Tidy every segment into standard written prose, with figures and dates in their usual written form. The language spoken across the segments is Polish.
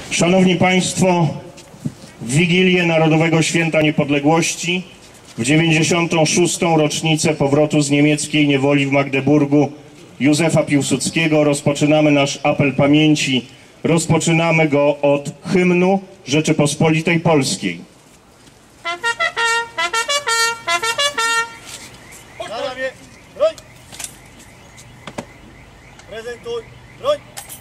Szanowni Państwo, w Wigilię Narodowego Święta Niepodległości, w 96. rocznicę powrotu z niemieckiej niewoli w Magdeburgu Józefa Piłsudskiego rozpoczynamy nasz apel pamięci. Rozpoczynamy go od hymnu Rzeczypospolitej Polskiej. Na ramię, broń! Prezentuj, broń!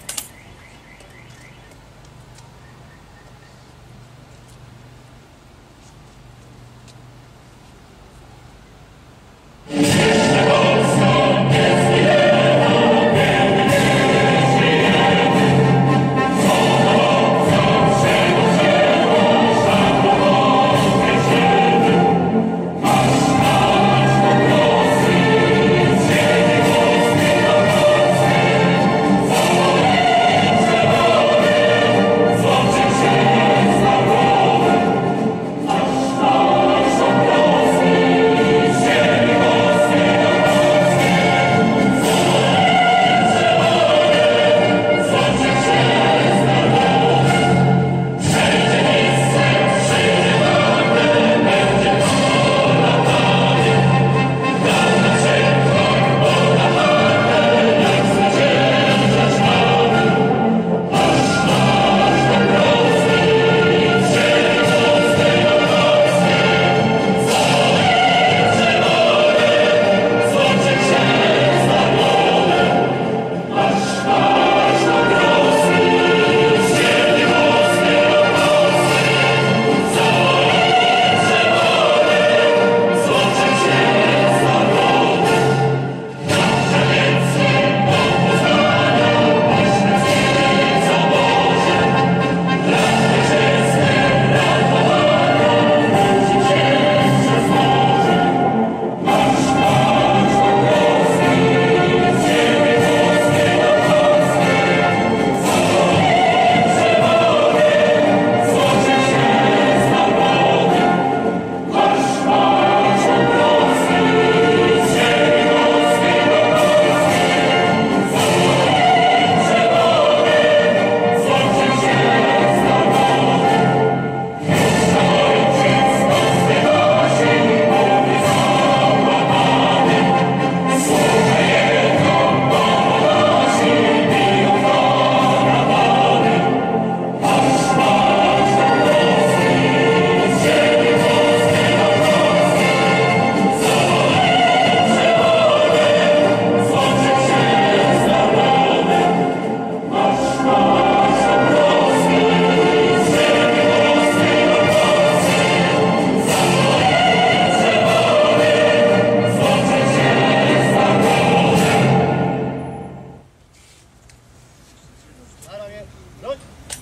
Broń!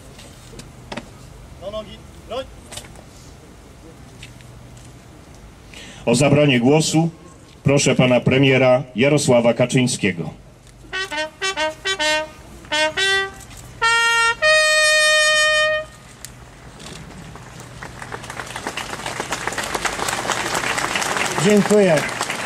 Do nogi, broń! O zabranie głosu proszę pana premiera Jarosława Kaczyńskiego. Dziękuję.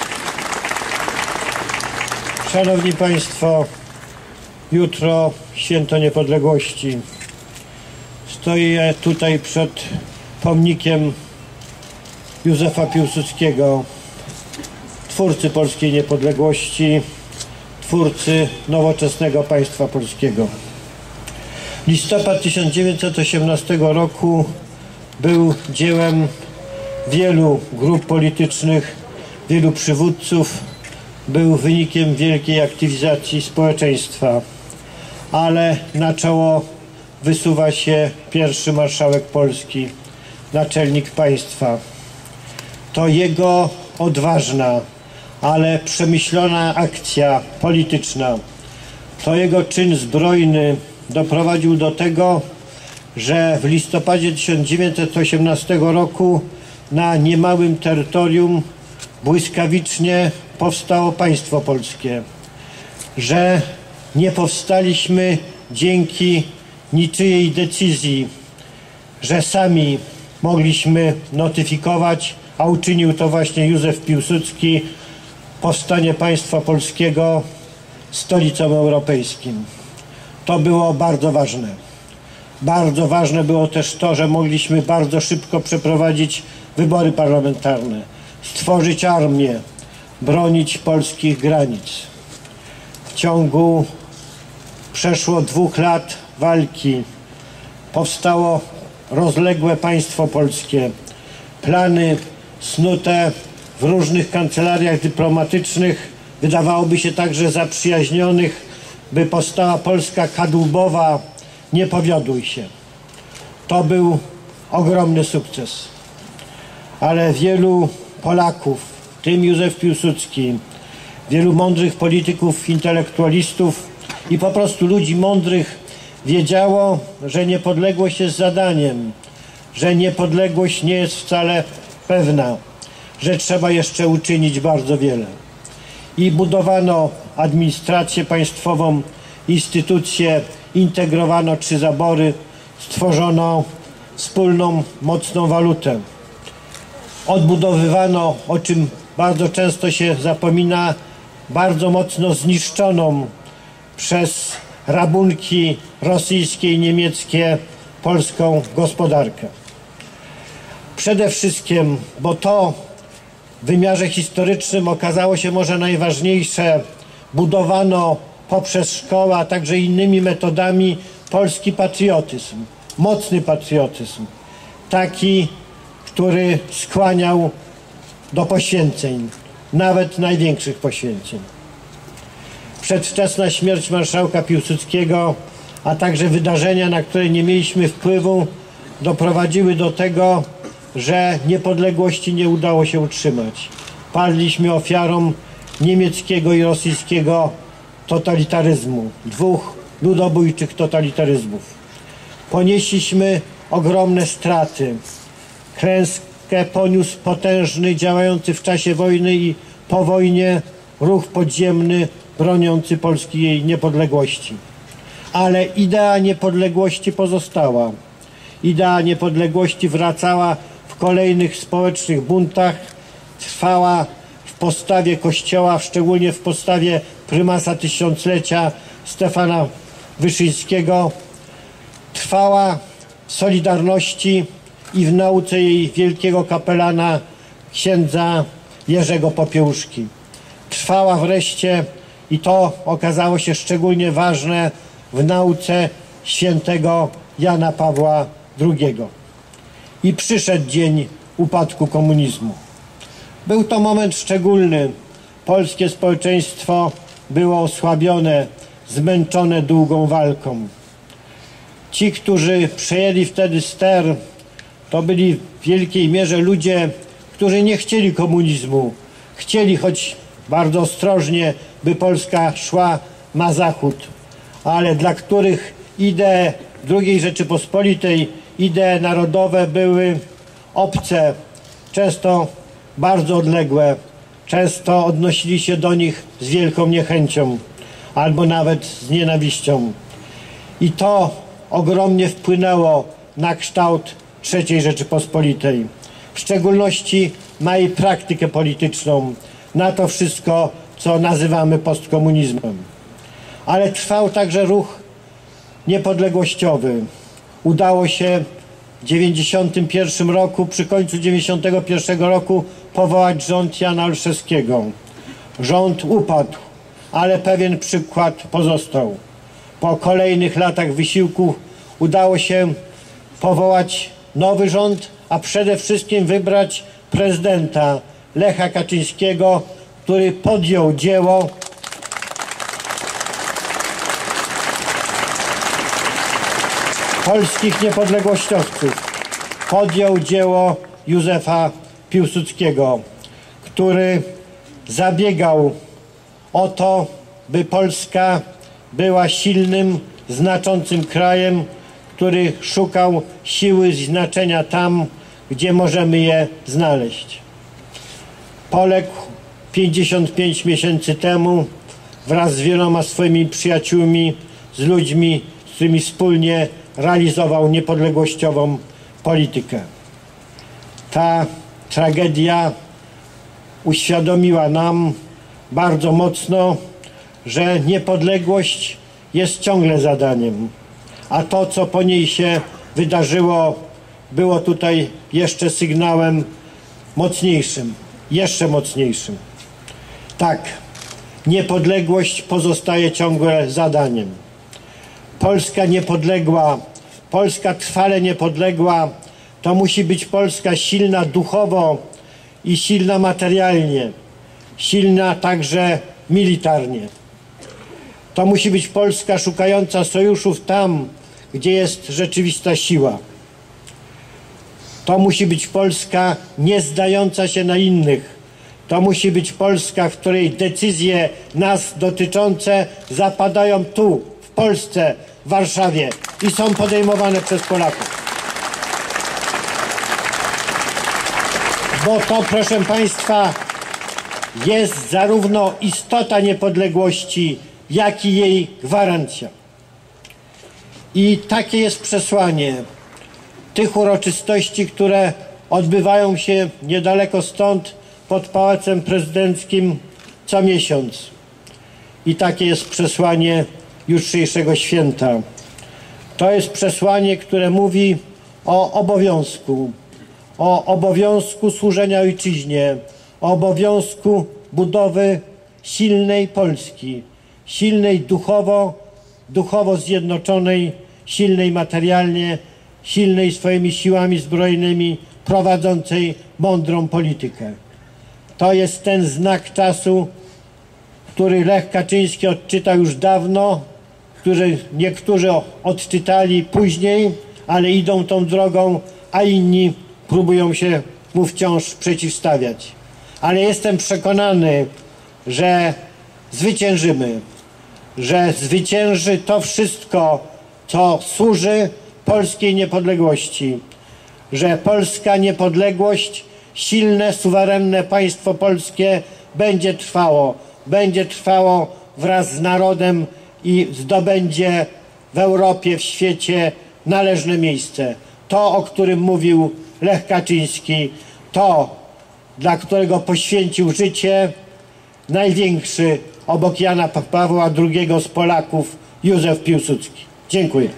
Szanowni Państwo, jutro Święto Niepodległości. Stoję tutaj przed pomnikiem Józefa Piłsudskiego, twórcy polskiej niepodległości, twórcy nowoczesnego państwa polskiego. Listopad 1918 roku był dziełem wielu grup politycznych, wielu przywódców, był wynikiem wielkiej aktywizacji społeczeństwa, ale na czoło wysuwa się pierwszy marszałek Polski, naczelnik państwa. To jego odważna, ale przemyślana akcja polityczna, to jego czyn zbrojny doprowadził do tego, że w listopadzie 1918 roku na niemałym terytorium błyskawicznie powstało państwo polskie, że nie powstaliśmy dzięki niczyjej decyzji, że sami mogliśmy notyfikować, a uczynił to właśnie Józef Piłsudski, powstanie państwa polskiego stolicą europejskim. To było bardzo ważne. Bardzo ważne było też to, że mogliśmy bardzo szybko przeprowadzić wybory parlamentarne, stworzyć armię, bronić polskich granic. W ciągu przeszło 2 lat walki powstało rozległe państwo polskie. Plany snute w różnych kancelariach dyplomatycznych, wydawałoby się także zaprzyjaźnionych, by powstała Polska kadłubowa, nie powiodły się. To był ogromny sukces. Ale wielu Polaków, w tym Józef Piłsudski, wielu mądrych polityków, intelektualistów i po prostu ludzi mądrych wiedziało, że niepodległość jest zadaniem, że niepodległość nie jest wcale pewna, że trzeba jeszcze uczynić bardzo wiele. I budowano administrację państwową, instytucje, integrowano 3 zabory, stworzono wspólną, mocną walutę. Odbudowywano, o czym bardzo często się zapomina, bardzo mocno zniszczoną przez rabunki rosyjskie i niemieckie polską gospodarkę. Przede wszystkim, bo to w wymiarze historycznym okazało się może najważniejsze, budowano poprzez szkołę, a także innymi metodami polski patriotyzm, mocny patriotyzm, taki, który skłaniał do poświęceń, nawet największych poświęceń. Przedwczesna śmierć marszałka Piłsudskiego, a także wydarzenia, na które nie mieliśmy wpływu, doprowadziły do tego, że niepodległości nie udało się utrzymać. Padliśmy ofiarą niemieckiego i rosyjskiego totalitaryzmu, 2 ludobójczych totalitaryzmów. Ponieśliśmy ogromne straty. Klęskę poniósł potężny, działający w czasie wojny i po wojnie ruch podziemny broniący Polski jej niepodległości. Ale idea niepodległości pozostała. Idea niepodległości wracała w kolejnych społecznych buntach, trwała w postawie Kościoła, szczególnie w postawie prymasa tysiąclecia Stefana Wyszyńskiego, trwała w Solidarności i w nauce jej wielkiego kapelana księdza Jerzego Popiełuszki. Trwała wreszcie, i to okazało się szczególnie ważne, w nauce świętego Jana Pawła II. I przyszedł dzień upadku komunizmu. Był to moment szczególny. Polskie społeczeństwo było osłabione, zmęczone długą walką. Ci, którzy przejęli wtedy ster, to byli w wielkiej mierze ludzie, którzy nie chcieli komunizmu. Chcieli, choć bardzo ostrożnie, by Polska szła na zachód, ale dla których idee II Rzeczypospolitej, idee narodowe były obce, często bardzo odległe, często odnosili się do nich z wielką niechęcią albo nawet z nienawiścią. I to ogromnie wpłynęło na kształt III Rzeczypospolitej, w szczególności na jej praktykę polityczną, na to wszystko, co nazywamy postkomunizmem. Ale trwał także ruch niepodległościowy. Udało się w 1991 roku, przy końcu 1991 roku powołać rząd Jana Olszewskiego. Rząd upadł, ale pewien przykład pozostał. Po kolejnych latach wysiłków udało się powołać nowy rząd, a przede wszystkim wybrać prezydenta Lecha Kaczyńskiego, który podjął dzieło polskich niepodległościowców. Podjął dzieło Józefa Piłsudskiego, który zabiegał o to, by Polska była silnym, znaczącym krajem, który szukał siły i znaczenia tam, gdzie możemy je znaleźć. Poległ 55 miesięcy temu wraz z wieloma swoimi przyjaciółmi, z ludźmi, z którymi wspólnie realizował niepodległościową politykę. Ta tragedia uświadomiła nam bardzo mocno, że niepodległość jest ciągle zadaniem, a to, co po niej się wydarzyło, było tutaj jeszcze sygnałem mocniejszym, jeszcze mocniejszym. Tak, niepodległość pozostaje ciągle zadaniem. Polska niepodległa, Polska trwale niepodległa, to musi być Polska silna duchowo i silna materialnie, silna także militarnie. To musi być Polska szukająca sojuszów tam, gdzie jest rzeczywista siła. To musi być Polska nie zdająca się na innych. To musi być Polska, w której decyzje nas dotyczące zapadają tu, w Polsce, w Warszawie i są podejmowane przez Polaków. Bo to, proszę Państwa, jest zarówno istota niepodległości, jak i jej gwarancja. I takie jest przesłanie tych uroczystości, które odbywają się niedaleko stąd, pod Pałacem Prezydenckim, co miesiąc. I takie jest przesłanie jutrzejszego święta. To jest przesłanie, które mówi o obowiązku służenia ojczyźnie, o obowiązku budowy silnej Polski, silnej duchowo zjednoczonej, silnej materialnie, silnej swoimi siłami zbrojnymi, prowadzącej mądrą politykę. To jest ten znak czasu, który Lech Kaczyński odczytał już dawno, który niektórzy odczytali później, ale idą tą drogą, a inni próbują się mu wciąż przeciwstawiać. Ale jestem przekonany, że zwyciężymy, że zwycięży to wszystko, co służy polskiej niepodległości, że polska niepodległość, silne, suwerenne państwo polskie będzie trwało wraz z narodem i zdobędzie w Europie, w świecie należne miejsce. To, o którym mówił Lech Kaczyński, to, dla którego poświęcił życie największy obok Jana Pawła II z Polaków, Józef Piłsudski. Dziękuję.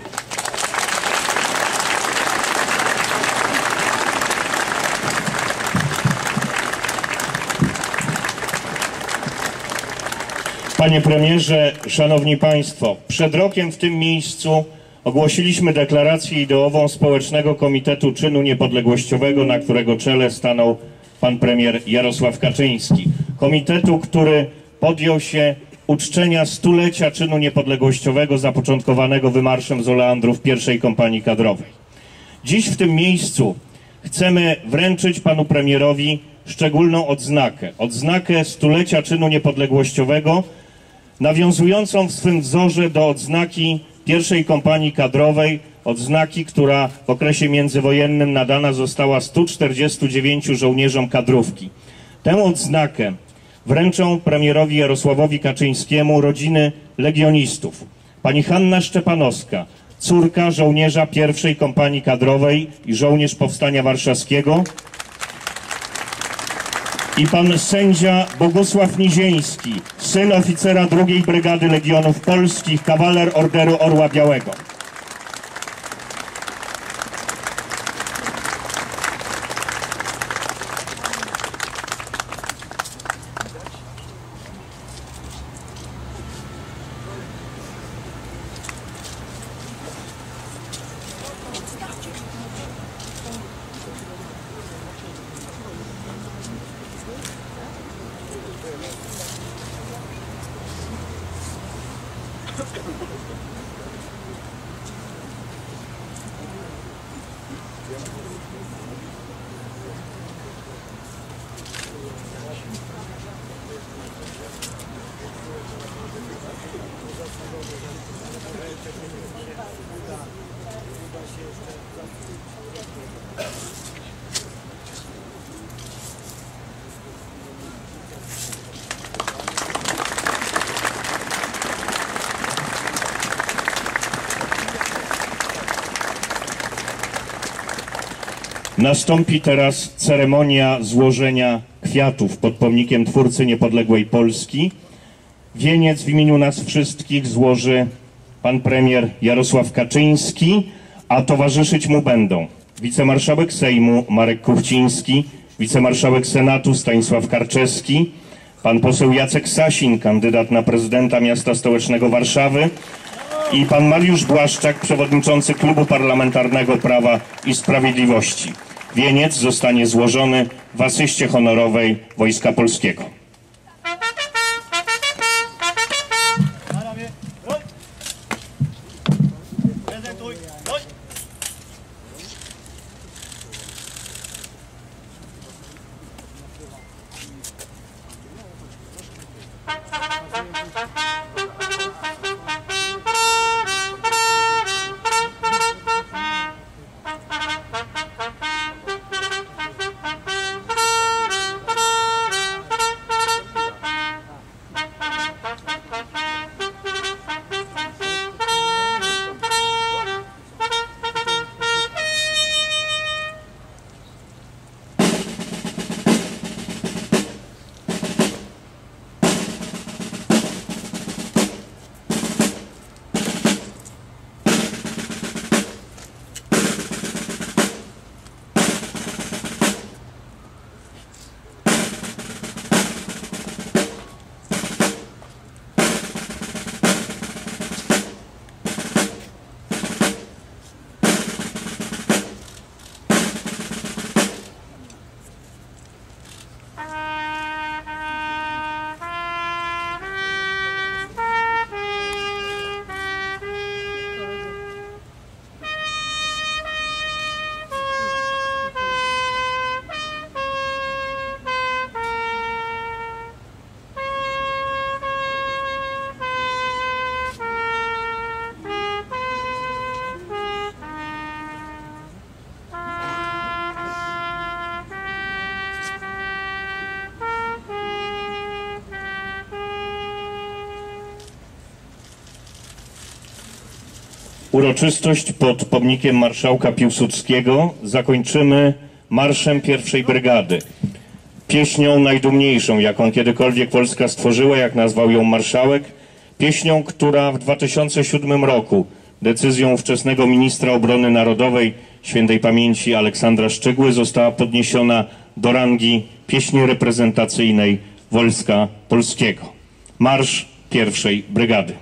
Panie premierze, szanowni państwo, przed rokiem w tym miejscu ogłosiliśmy deklarację ideową Społecznego Komitetu Czynu Niepodległościowego, na którego czele stanął pan premier Jarosław Kaczyński. Komitetu, który podjął się uczczenia stulecia czynu niepodległościowego zapoczątkowanego wymarszem z Oleandrów I Kompanii Kadrowej. Dziś w tym miejscu chcemy wręczyć panu premierowi szczególną odznakę stulecia czynu niepodległościowego, nawiązującą w swym wzorze do odznaki I Kompanii Kadrowej, odznaki, która w okresie międzywojennym nadana została 149 żołnierzom kadrówki. Tę odznakę wręczą premierowi Jarosławowi Kaczyńskiemu rodziny legionistów. Pani Hanna Szczepanowska, córka żołnierza I Kompanii Kadrowej i żołnierz Powstania Warszawskiego, i pan sędzia Bogusław Nizieński, syn oficera II Brygady Legionów Polskich, kawaler Orderu Orła Białego. Nastąpi teraz ceremonia złożenia kwiatów pod pomnikiem twórcy niepodległej Polski. Wieniec w imieniu nas wszystkich złoży pan premier Jarosław Kaczyński, a towarzyszyć mu będą wicemarszałek Sejmu Marek Kuchciński, wicemarszałek Senatu Stanisław Karczewski, pan poseł Jacek Sasin, kandydat na prezydenta miasta stołecznego Warszawy, i pan Mariusz Błaszczak, przewodniczący Klubu Parlamentarnego Prawa i Sprawiedliwości. Wieniec zostanie złożony w asyście honorowej Wojska Polskiego. Na ramię, broń! Prezentuj, broń! Uroczystość pod pomnikiem marszałka Piłsudskiego zakończymy marszem pierwszej brygady. Pieśnią najdumniejszą, jaką kiedykolwiek Polska stworzyła, jak nazwał ją marszałek. Pieśnią, która w 2007 roku decyzją ówczesnego ministra obrony narodowej świętej pamięci Aleksandra Szczygły została podniesiona do rangi pieśni reprezentacyjnej Wojska Polskiego. Marsz pierwszej brygady.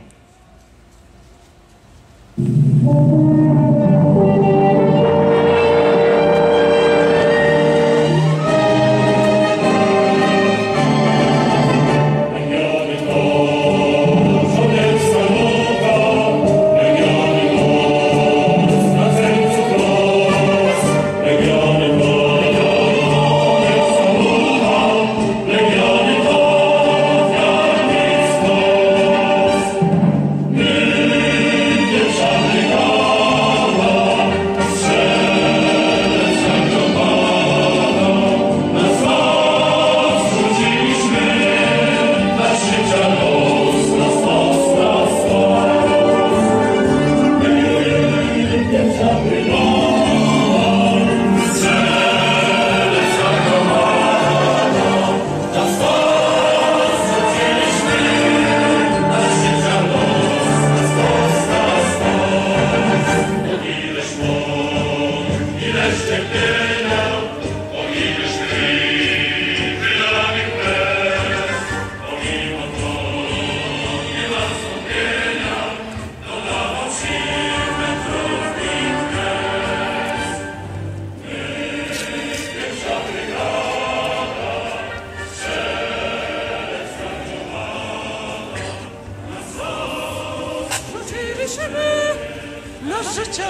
Na życie!